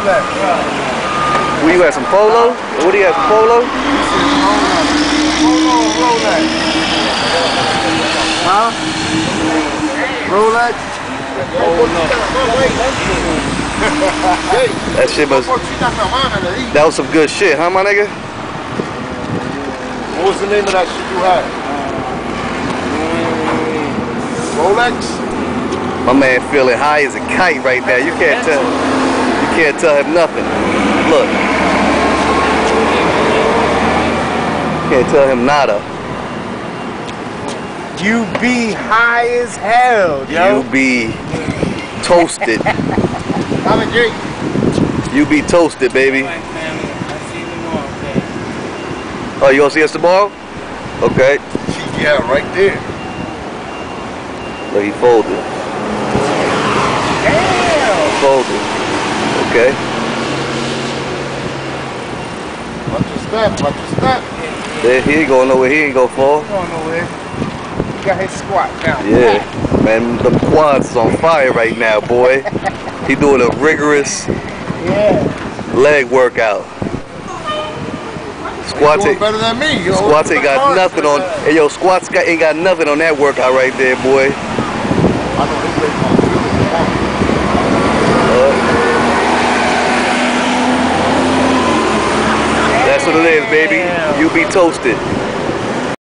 Rolex. Where you at, some Polo? What do you have, some Polo? Polo or Rolex? Huh? Rolex? That shit was... That was some good shit, huh, my nigga? What was the name of that shit you had? Rolex? My man feeling high as a kite right now. You can't tell. You can't tell him nothing. Look. Can't tell him nada. You be high as hell, yo. You be toasted. I'm a Jake. You be toasted, baby. Oh, you gonna see us tomorrow? Okay. Yeah, right there. Look, he folded. Damn. Folded. Okay. Watch your step, watch your step. There, he ain't going nowhere. He ain't gonna fall. He going nowhere. He got his squat down. Yeah. Man, the quads is on fire right now, boy. He doing a rigorous leg workout. Squats ain't better than me, yo. Squats ain't got nothing on. Hey, yo, squats ain't got nothing on that workout right there, boy. I know this leg on That's what it is, baby. You be toasted.